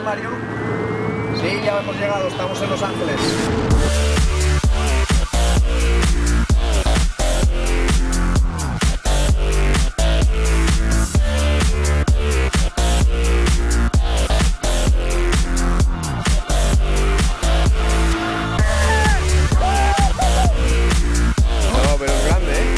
Mario? Sí, ya hemos llegado, estamos en Los Ángeles. No, pero es grande, ¿eh?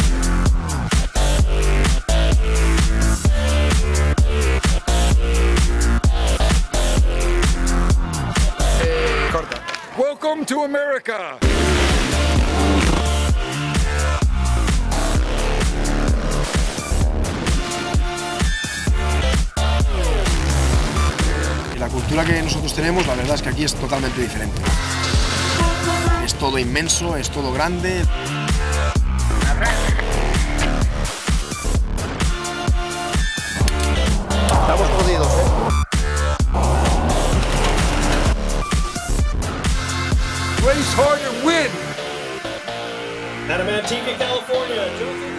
Corta. Welcome to America. Y la cultura que nosotros tenemos, la verdad es que aquí es totalmente diferente. Es todo inmenso, es todo grande. Estamos jodidos, Race hard and win. Out of Manteca, California, Joseph